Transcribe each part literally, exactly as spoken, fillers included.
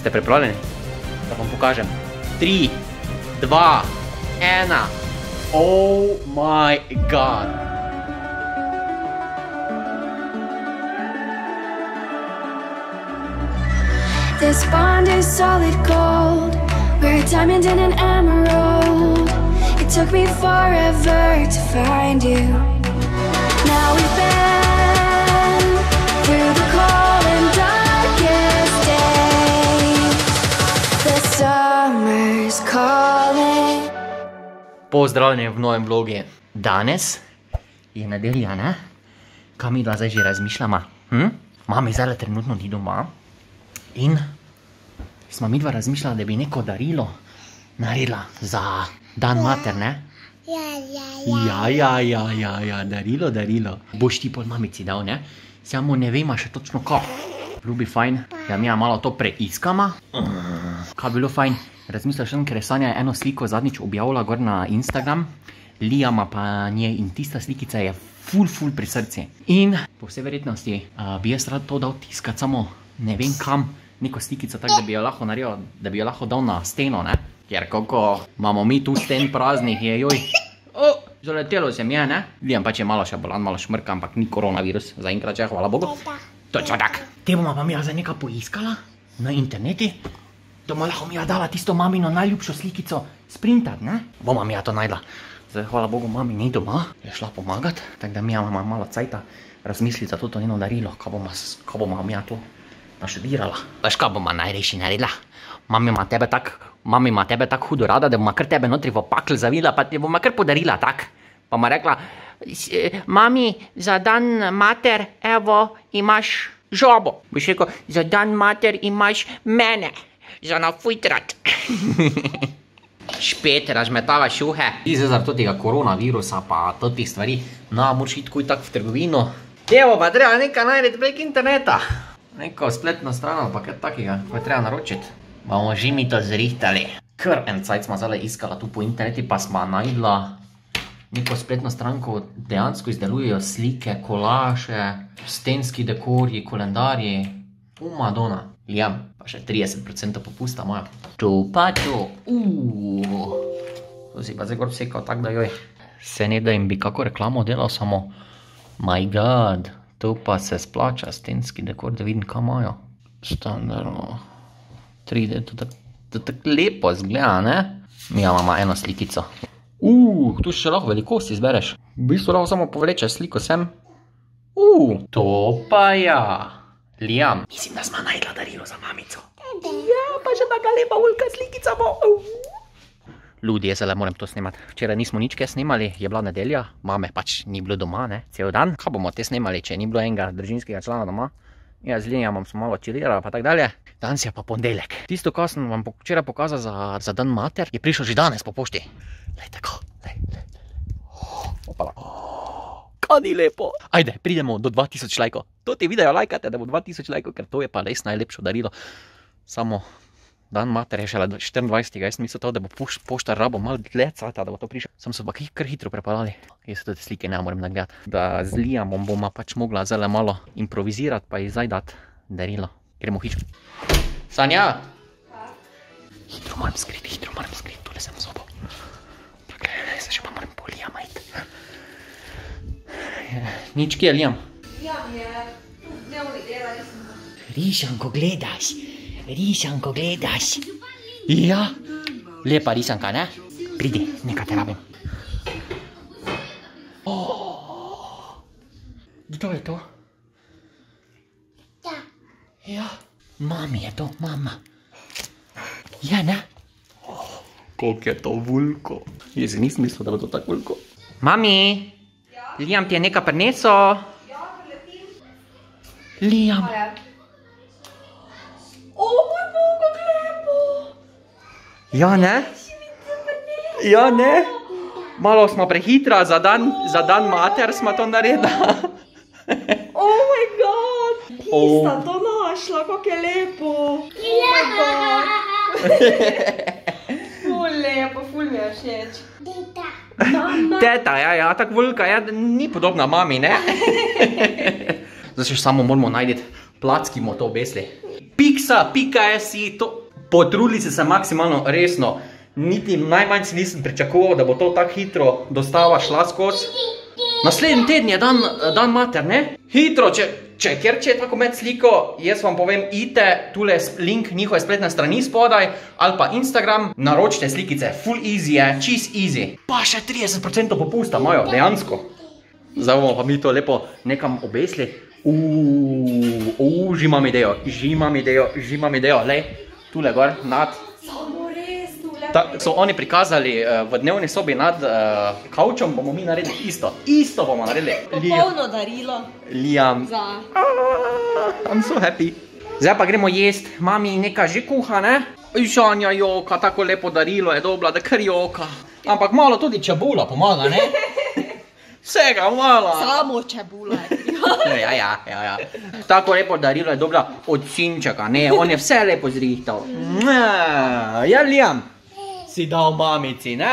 Ste pripravljeni? Da vam pokažem. Tri, dva, ena. Oh my god. This bond is solid gold. We're a diamond and an emerald. It took me forever to find you. Now we've been through the cold and darkest days. The summer's calling. Pozdravljeni v novem vlogu. Danes je nedelja, ne? Kaj mi dva zdaj že razmišljama? Hm? Mami zdaj trenutno ni doma. In smo mi dva razmišljala, da bi neko darilo naredila za dan mater, ne? Ja, ja, ja. Ja, ja, ja, ja, darilo, darilo. Boš ti pol mamici dal, ne? Samo ne vema še točno ko. Bilo bi fajn, da mi malo to preiskama. Kaj bilo fajn? Razmišljala sem, ker je Sanja eno sliko zadnjič objavila gor na Instagram. Lijama pa nje in tista slikica je ful, ful pri srci. In po vsej verjetnosti uh, bi jaz rad to dal tiskat, samo ne vem kam. Neko slikico tako, da bi jo lahko naredil, da bi jo lahko dal na steno, ne? Ker kako imamo mi tu sten praznih, je joj. O, zaletelo se mi je, ne? Liam pač je malo še bolan, malo šmrka, ampak ni koronavirus. Zaenkrat že, hvala Bogu. Točno tak. Te bomo pa mi za nekaj poiskala na interneti, da bomo lahko mi dala tisto mamino najljubšo slikico sprintat, ne? Bomo mi to najdla. Zdaj, hvala Bogu, mami ni doma, je šla pomagat, tako da mi imamo malo cajta razmisliti za to njeno darilo, ko bomo mi to naštudirala. Veš, kaj bomo najrejši naredila? Mami ima tebe tak, mami ima tebe tak hudo rada, da bomo kar tebe notri v pakl zavila, pa ti bomo kar podarila, tak. Pa bomo rekla, mami, za dan mater, evo, imaš žobo. Boš rekel, za dan mater imaš mene, za nafujtrat. Špet, razmetava šuhe. Ti zdaj zaradi tega koronavirusa pa totih stvari, no, moraš iti kuj tak v trgovino. Evo, pa treba nekaj narediti prek interneta. Neko spletno stran ali pa kaj takega, ko je treba naročiti. Bomo že mi to zrihtali. Kar en cajt smo zdaj iskala tu po interneti, pa smo najdla neko spletno stran, ko dejansko izdelujejo slike, kolaže, stenski dekorji, kolendarji. Umadona. Liam, pa še trideset procentov popusta moja. Tu pa tu. Uuuu. To si pa zdaj gor vsekal tak, da joj. Se ne da jim bi kako reklamo delal, samo my god. To pa se splača, stenski dekor, da vidim, kaj imajo. Standardno. tri D, to tako lepo zgleda, ne? Mi imamo eno slikico. Uuu, tu še lahko velikost izbereš. V bistvu lahko samo povlečeš sliko sem. Uuu, to pa ja. Liam, mislim, da smo najdla darilo za mamico. Ja, pa še taka lepa ulka slikica bo. Ljudje, zdaj moram to snemati. Včeraj nismo nič kaj snemali, je bila nedelja, mame pač ni bilo doma, ne, cel dan. Kaj bomo te snemali, če ni bilo enega družinskega člana doma? Ja, z Linjamom smo malo čilirali, pa tak dalje. Danes je pa ponedeljek. Tisto, kar sem vam včeraj pokazal za, za dan mater, je prišel že danes po pošti. Lej, tako, lej, lej, lej. Opala. Kaj ni lepo. Ajde, pridemo do dva tisoč lajkov. To ti video lajkate, da bo dva tisoč lajkov, ker to je pa res najlepšo darilo. Samo dan mater je šele štiriindvajsetega Jaz mislil to, da bo poštar rabo malo dlje cajta, da bo to prišel. Sem se pa kar hitro prepadali. Jaz se tudi slike ne moram nagledati. Da z Liamom bomo pač mogla zelo malo improvizirati, pa ji zdaj dati darilo. Gremo hičo. Sanja! Hitro moram skriti, hitro moram skriti, tole sem zobo. Tako, zdaj še pa moram po Liama iti. Nič, kje je Liam? Liam je tu dnevni dela, jaz sem tam. Rišanko gledaš, rišanko gledaš. Ja, lepa risanka, ne? Pridi, nekaj te rabim. Kdo je to? Ja. Ja, mami je to, mama. Ja, ne? Koliko je to vulko. Jaz nisem mislil, da bo to tako vulko. Mami, Liam ti je nekaj prinesel. Ja, preletim. Liam. O, moj Bog, kako lepo. Ja, ne? Ja, ne? Malo smo prehitra, za dan, za dan mater smo to naredila. Oh my god, tista to našla, kako je lepo. Oh my god. Ful lepo, ful mi je všeč. Teta. Mama. Teta, ja, ja, tak vulka, ja, ni podobna mami, ne? Zdaj še samo moramo najti plac, ki bomo to obesli. Pixa pika si, to potrudili se se maksimalno resno. Niti najmanj si nisem pričakoval, da bo to tako hitro dostava šla skozi. Naslednji teden je dan, dan mater, ne? Hitro, če, če, ker če je tako med sliko, jaz vam povem, ite tule link njihove spletne strani spodaj, ali pa Instagram, naročite slikice, full easy je, čist easy. Pa še trideset procentov popusta imajo, dejansko. Zdaj bomo pa mi to lepo nekam obesli. Uuu, uu, že imam idejo, že imam idejo, že imam idejo, lej, tule gor, nad. Ta, so oni prikazali uh, v dnevni sobi nad uh, kavčom, bomo mi naredili isto. Isto bomo naredili. Popolno darilo. Liam. Za. Ah, I'm so happy. Zdaj pa gremo jest. Mami neka že kuha, ne? Žanja joka, tako lepo darilo je dobila, da kar joka. Ampak malo tudi čebula pomaga, ne? Vsega malo. Samo čebula. Ja, ja, ja, ja. Tako lepo darilo je dobila od sinčaka, ne? On je vse lepo zrihtal. Ja, Liam. Si dal mamici, ne?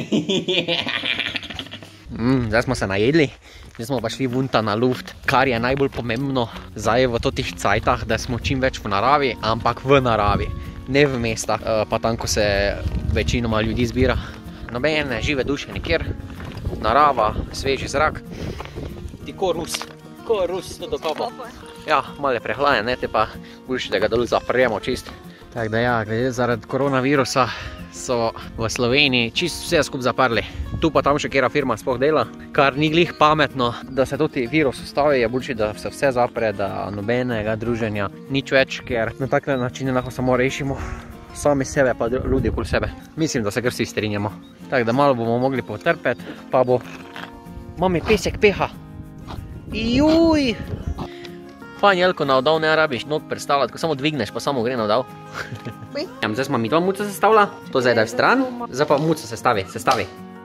mm, zdaj smo se najedli, zdaj smo pa šli vunta na luft, kar je najbolj pomembno zdaj v totih cajtah, da smo čim več v naravi, ampak v naravi, ne v mestah, pa tam, ko se večinoma ljudi zbira. Nobene žive duše nikjer, narava, sveži zrak, ti ko Rus, ko Rus, to dokopa. Ja, malo je prehlajen, ne, te pa boljši, da ga dol zapremo čist. Tako da ja, glede zaradi koronavirusa so v Sloveniji čist vse skup zaprli. Tu pa tam še kjera firma sploh dela, kar ni glih pametno, da se tudi virus ustavi, je boljši, da se vse zapre, da nobenega druženja nič več, ker na tak način lahko samo rešimo sami sebe pa ljudi okoli sebe. Mislim, da se kar vsi strinjamo. Tako da malo bomo mogli potrpeti, pa bo mami pesek peha. Juj! Fajn, Jelko, na vdal ne rabiš nog predstavljati, ko samo dvigneš, pa samo gre na vdal. Zdaj smo mi dva muca sestavila, to zdaj daj v stran, zdaj pa muca sestavi, sestavi.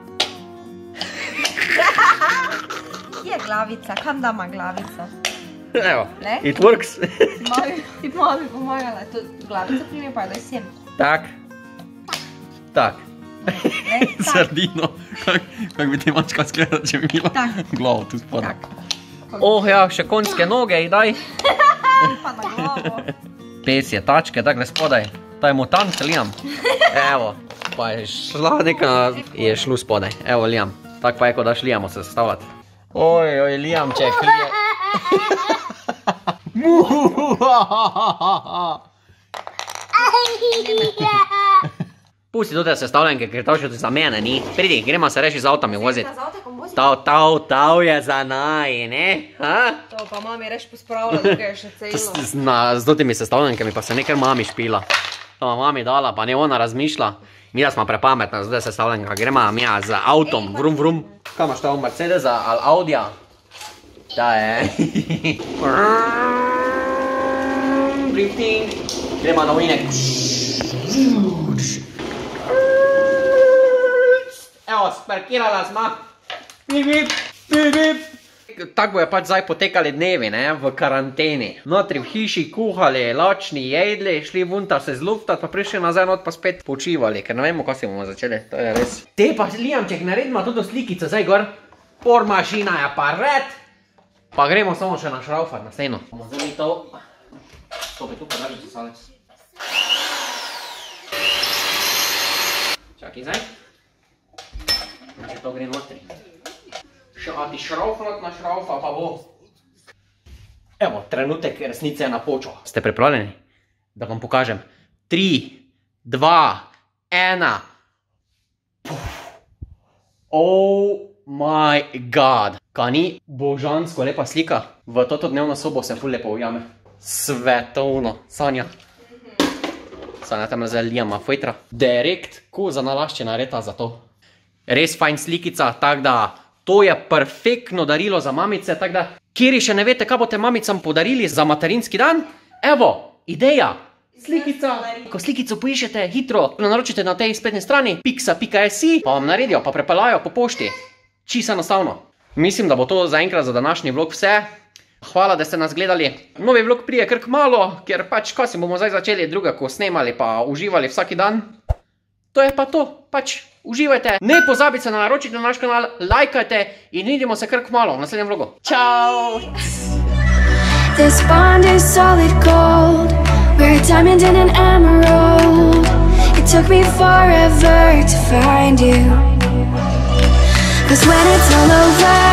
Kje je glavica? Kam dama glavica? Evo, it works. Ti mami pomagala, to glavica primi pa daj sem. Tak, tak. Sardino, kak bi ti mačka skleda, če bi imela glavo tu spodaj. Oh ja, še konjske noge, daj. Pa na glavo. Pes je tačke, takle spodaj. Ta je mutant, Liam. Evo, pa je šla neka, je šlu spodaj. Evo, Liam. Tak pa je, ko daš Liamu se sestavljati. Oj, oj, Liam, če klije. Pusti tudi sestavljenke, ker to še za mene ni. Pridi, gremo se reči z avtami voziti. Tav, tav, tav je za naj, ne? To pa mami reš pospravila, tukaj je še celo. Z totimi sestavljenkami pa se nekaj mami špila. To ma mami dala, pa ne ona razmišlja. Mi da smo prepametna z totimi sestavljenka. Gremo mija z avtom, vrum, vrum. Kaj imaš to, Mercedesa ali Audija? Da je. Drifting. Gremo na ovinek. Evo, sparkirala smo. Bip, bip, bip, bip. Tako je pač zdaj potekali dnevi, ne, v karanteni. Notri v hiši kuhali, lačni, jedli, šli vunta se zluftati, pa prišli nazaj not pa spet počivali, ker ne vemo, ko si bomo začeli, to je res. Te pa, Liamček, naredimo tudi slikico zdaj gor. Por mašina je pa red. Pa gremo samo še na šraufat, na steno. Bomo zdaj mi to. To bi tu pa daži sesalec. Čakaj zdaj. Če to gre notri. A ti šraufnat na šraufa pa bo. Evo, trenutek resnice je napočil. Ste pripravljeni? Da vam pokažem. Tri, dva, ena. Oh my god. Kaj ni božansko lepa slika? V toto dnevno sobo se ful lepo ujame. Svetovno. Sanja. Sanja tam zdaj Liama Fojtra. Direkt, ko za nalaščena reta za to. Res fajn slikica, tak da to je perfektno darilo za mamice, tak da, kjeri še ne vete, kaj boste mamicam podarili za materinski dan, evo, ideja, slikica, ko slikico poišete hitro, naročite na tej spletni strani, pixa pika si, pa vam naredijo, pa prepeljajo po pošti, čisto enostavno. Mislim, da bo to zaenkrat za današnji vlog vse. Hvala, da ste nas gledali. Novi vlog prije kar malo, ker pač, ko si bomo zdaj začeli druga, ko snemali pa uživali vsaki dan. To je pa to, pač uživajte, ne pozabite na naročiti na naš kanal, lajkajte in vidimo se kar kmalu v naslednjem vlogu. Čau! This bond is solid gold. diamond and an emerald. It took me forever to find you. 'Cause when it's all over,